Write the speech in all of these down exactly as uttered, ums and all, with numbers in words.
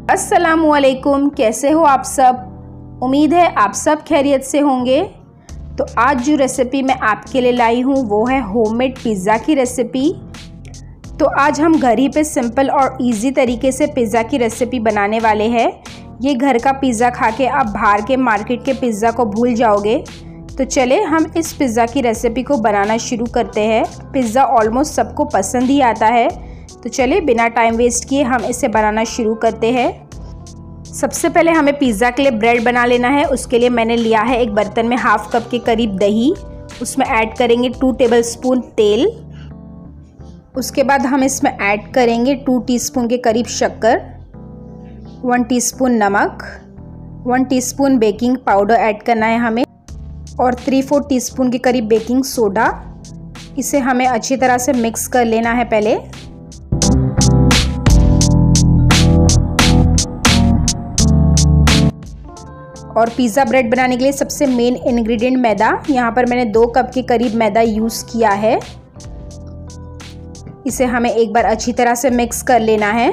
अस्सलामुअलैकुम, कैसे हो आप सब। उम्मीद है आप सब खैरियत से होंगे। तो आज जो रेसिपी मैं आपके लिए लाई हूँ वो है होममेड पिज़्ज़ा की रेसिपी। तो आज हम घर ही पे सिंपल और इजी तरीके से पिज़्ज़ा की रेसिपी बनाने वाले हैं। ये घर का पिज़्ज़ा खा के आप बाहर के मार्केट के पिज़्ज़ा को भूल जाओगे। तो चले हम इस पिज़्ज़ा की रेसिपी को बनाना शुरू करते हैं। पिज़्ज़ा ऑलमोस्ट सबको पसंद ही आता है। तो चले बिना टाइम वेस्ट किए हम इसे बनाना शुरू करते हैं। सबसे पहले हमें पिज़्ज़ा के लिए ब्रेड बना लेना है। उसके लिए मैंने लिया है एक बर्तन में हाफ कप के करीब दही। उसमें ऐड करेंगे टू टेबलस्पून तेल। उसके बाद हम इसमें ऐड करेंगे टू टीस्पून के करीब शक्कर, वन टीस्पून नमक, one teaspoon baking powder add करना है हमें, और थ्री फोर टीस्पून के करीब बेकिंग सोडा। इसे हमें अच्छी तरह से मिक्स कर लेना है पहले। और पिज़्ज़ा ब्रेड बनाने के लिए सबसे मेन इंग्रेडिएंट मैदा। यहाँ पर मैंने दो कप के करीब मैदा यूज़ किया है। इसे हमें एक बार अच्छी तरह से मिक्स कर लेना है।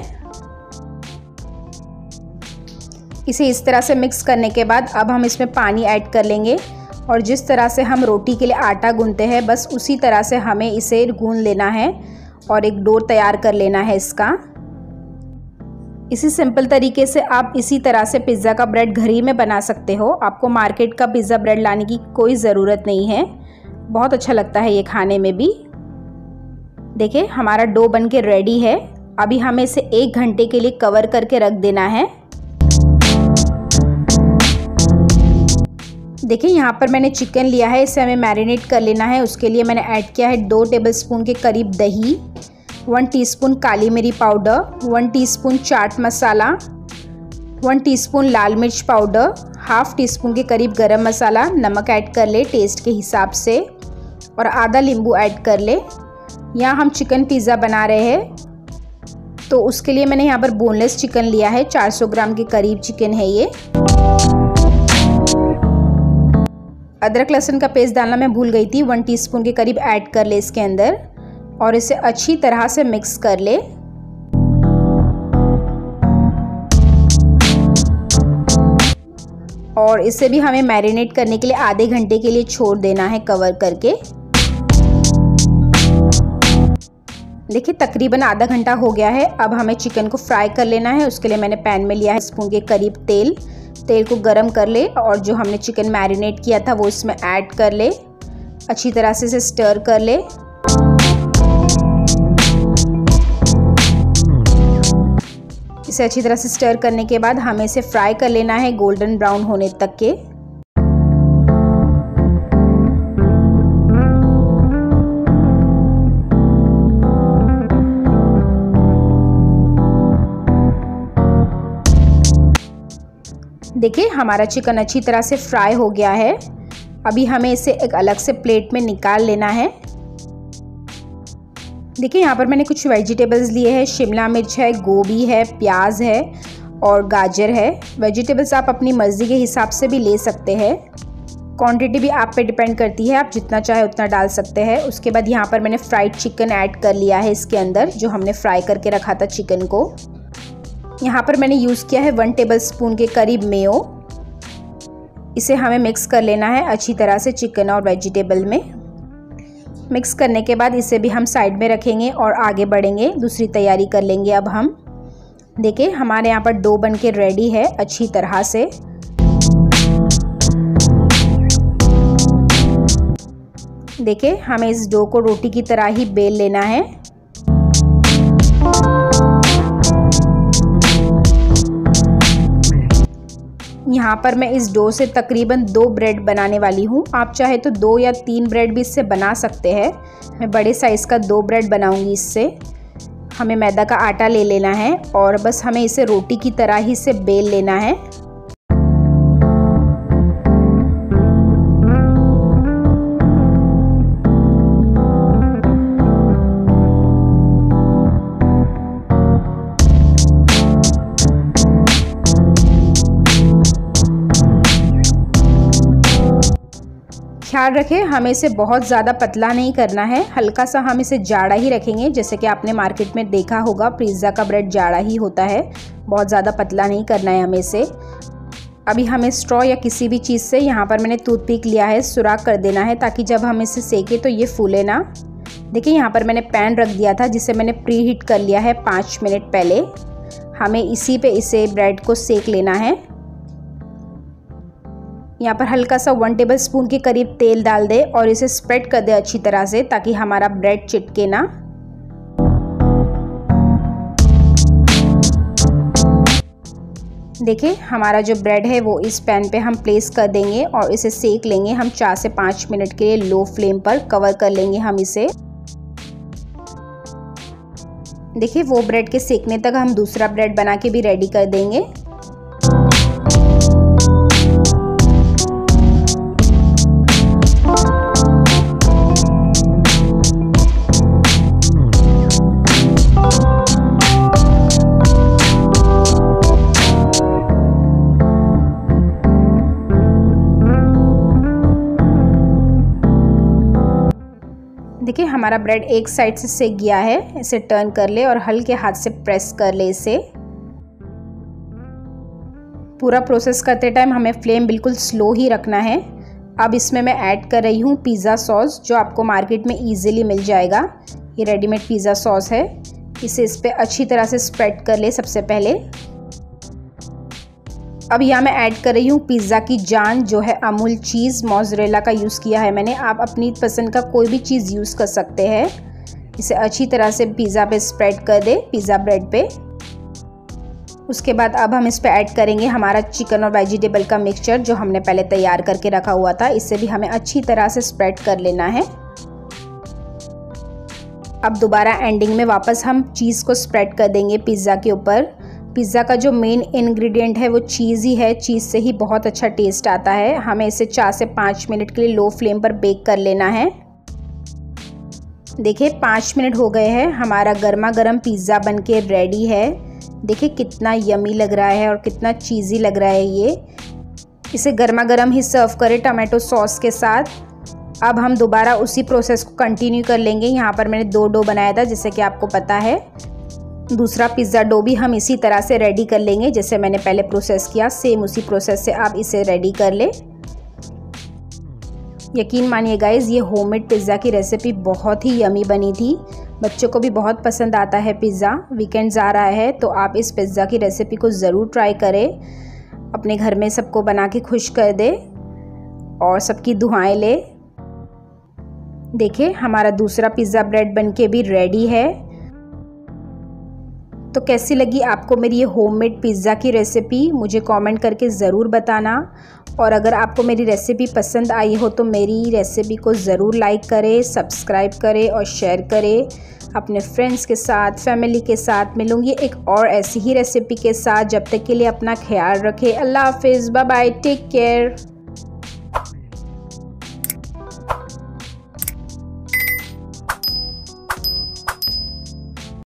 इसे इस तरह से मिक्स करने के बाद अब हम इसमें पानी ऐड कर लेंगे। और जिस तरह से हम रोटी के लिए आटा गूंथते हैं बस उसी तरह से हमें इसे गूंथ लेना है और एक डो तैयार कर लेना है इसका। इसी सिंपल तरीके से आप इसी तरह से पिज़्ज़ा का ब्रेड घर ही में बना सकते हो। आपको मार्केट का पिज़्ज़ा ब्रेड लाने की कोई ज़रूरत नहीं है। बहुत अच्छा लगता है ये खाने में भी। देखिए हमारा डो बन के रेडी है। अभी हमें इसे एक घंटे के लिए कवर करके रख देना है। देखिए यहाँ पर मैंने चिकन लिया है, इसे हमें मैरिनेट कर लेना है। उसके लिए मैंने ऐड किया है दो टेबलस्पून के करीब दही, वन टीस्पून काली मिरी powder, one teaspoon chaat masala, one teaspoon लाल मिर्च पाउडर, हाफ टी स्पून के करीब गरम मसाला, नमक ऐड कर ले टेस्ट के हिसाब से, और आधा नींबू ऐड कर ले। यहाँ हम चिकन पिज़्ज़ा बना रहे हैं तो उसके लिए मैंने यहाँ पर बोनलेस चिकन लिया है। चार सौ ग्राम के करीब चिकन है ये। अदरक लहसुन का पेस्ट डालना मैं भूल गई थी, वन टीस्पून के करीब ऐड कर ले इसके अंदर और इसे अच्छी तरह से मिक्स कर ले। और इसे भी हमें मैरिनेट करने के लिए आधे घंटे के लिए छोड़ देना है कवर करके। देखिए तकरीबन आधा घंटा हो गया है। अब हमें चिकन को फ्राई कर लेना है। उसके लिए मैंने पैन में लिया है स्पून के करीब तेल। तेल को गरम कर ले और जो हमने चिकन मैरिनेट किया था वो इसमें ऐड कर ले। अच्छी तरह से इसे स्टर कर ले। इसे अच्छी तरह से स्टर करने के बाद हमें इसे फ्राई कर लेना है गोल्डन ब्राउन होने तक के। देखिए हमारा चिकन अच्छी तरह से फ्राई हो गया है। अभी हमें इसे एक अलग से प्लेट में निकाल लेना है। देखिए यहाँ पर मैंने कुछ वेजिटेबल्स लिए हैं। शिमला मिर्च है, गोभी है, प्याज है और गाजर है। वेजिटेबल्स आप अपनी मर्ज़ी के हिसाब से भी ले सकते हैं। क्वांटिटी भी आप पे डिपेंड करती है, आप जितना चाहे उतना डाल सकते हैं। उसके बाद यहाँ पर मैंने फ्राइड चिकन ऐड कर लिया है इसके अंदर, जो हमने फ्राई करके रखा था चिकन को। यहाँ पर मैंने यूज़ किया है वन टेबलस्पून के करीब मेयो। इसे हमें मिक्स कर लेना है अच्छी तरह से चिकन और वेजिटेबल में। मिक्स करने के बाद इसे भी हम साइड में रखेंगे और आगे बढ़ेंगे, दूसरी तैयारी कर लेंगे अब हम। देखिए हमारे यहाँ पर डो बन के रेडी है अच्छी तरह से। देखिए हमें इस डो को रोटी की तरह ही बेल लेना है। यहाँ पर मैं इस डो से तकरीबन दो ब्रेड बनाने वाली हूँ। आप चाहे तो दो या तीन ब्रेड भी इससे बना सकते हैं। मैं बड़े साइज़ का दो ब्रेड बनाऊँगी इससे। हमें मैदा का आटा ले लेना है और बस हमें इसे रोटी की तरह ही से बेल लेना है। ख्याल रखें, हमें इसे बहुत ज़्यादा पतला नहीं करना है, हल्का सा हम इसे जाड़ा ही रखेंगे। जैसे कि आपने मार्केट में देखा होगा पिज़्ज़ा का ब्रेड जाड़ा ही होता है, बहुत ज़्यादा पतला नहीं करना है हमें इसे। अभी हमें स्ट्रॉ या किसी भी चीज़ से, यहाँ पर मैंने टूथपिक लिया है, सुराख कर देना है ताकि जब हम इसे सेकें तो ये फूले ना। देखिए यहाँ पर मैंने पैन रख दिया था जिसे मैंने प्री हीट कर लिया है पाँच मिनट पहले। हमें इसी पे इसे ब्रेड को सेक लेना है। यहाँ पर हल्का सा वन टेबल स्पून के करीब तेल डाल दे और इसे स्प्रेड कर दे अच्छी तरह से ताकि हमारा ब्रेड चिटके ना। देखिए हमारा जो ब्रेड है वो इस पैन पे हम प्लेस कर देंगे और इसे सेक लेंगे हम चार से पाँच मिनट के लिए। लो फ्लेम पर कवर कर लेंगे हम इसे। देखिए वो ब्रेड के सेकने तक हम दूसरा ब्रेड बना के भी रेडी कर देंगे। देखिए हमारा ब्रेड एक साइड से सेक गया है, इसे टर्न कर ले और हल्के हाथ से प्रेस कर ले इसे। पूरा प्रोसेस करते टाइम हमें फ्लेम बिल्कुल स्लो ही रखना है। अब इसमें मैं ऐड कर रही हूँ पिज़्ज़ा सॉस, जो आपको मार्केट में इजीली मिल जाएगा। ये रेडीमेड पिज़्ज़ा सॉस है। इसे इस पर अच्छी तरह से स्प्रेड कर ले सबसे पहले। अब यहाँ मैं ऐड कर रही हूँ पिज़्ज़ा की जान, जो है अमूल चीज़ मोज़रेला का यूज़ किया है मैंने। आप अपनी पसंद का कोई भी चीज़ यूज़ कर सकते हैं। इसे अच्छी तरह से पिज़्ज़ा पे स्प्रेड कर दे, पिज़्ज़ा ब्रेड पे। उसके बाद अब हम इस पे ऐड करेंगे हमारा चिकन और वेजिटेबल का मिक्सचर जो हमने पहले तैयार करके रखा हुआ था। इसे भी हमें अच्छी तरह से स्प्रेड कर लेना है। अब दोबारा एंडिंग में वापस हम चीज़ को स्प्रेड कर देंगे पिज़्ज़ा के ऊपर। पिज़्ज़ा का जो मेन इंग्रेडिएंट है वो चीज़ ही है, चीज़ से ही बहुत अच्छा टेस्ट आता है। हमें इसे चार से पाँच मिनट के लिए लो फ्लेम पर बेक कर लेना है। देखिए पाँच मिनट हो गए हैं, हमारा गर्मा गर्म पिज़्ज़ा बनके रेडी है। देखिए कितना यमी लग रहा है और कितना चीज़ी लग रहा है ये। इसे गर्मा गर्म ही सर्व करें टमाटो सॉस के साथ। अब हम दोबारा उसी प्रोसेस को कंटिन्यू कर लेंगे। यहाँ पर मैंने दो डो बनाया था जैसे कि आपको पता है। दूसरा पिज़्ज़ा डो भी हम इसी तरह से रेडी कर लेंगे जैसे मैंने पहले प्रोसेस किया। सेम उसी प्रोसेस से आप इसे रेडी कर ले। यकीन मानिए गाइज़, ये होममेड पिज़्ज़ा की रेसिपी बहुत ही यमी बनी थी। बच्चों को भी बहुत पसंद आता है पिज़्ज़ा। वीकेंड्स आ रहा है तो आप इस पिज़्ज़ा की रेसिपी को ज़रूर ट्राई करें। अपने घर में सबको बना के खुश कर दे और सबकी दुआएं ले। देखिए हमारा दूसरा पिज़्ज़ा ब्रेड बनके भी रेडी है। तो कैसी लगी आपको मेरी ये होममेड पिज़्ज़ा की रेसिपी, मुझे कमेंट करके ज़रूर बताना। और अगर आपको मेरी रेसिपी पसंद आई हो तो मेरी रेसिपी को ज़रूर लाइक करें, सब्सक्राइब करें और शेयर करें अपने फ्रेंड्स के साथ, फैमिली के साथ। मिलूँगी एक और ऐसी ही रेसिपी के साथ। जब तक के लिए अपना ख्याल रखें। अल्लाह हाफिज़, बाय बाय, टेक केयर।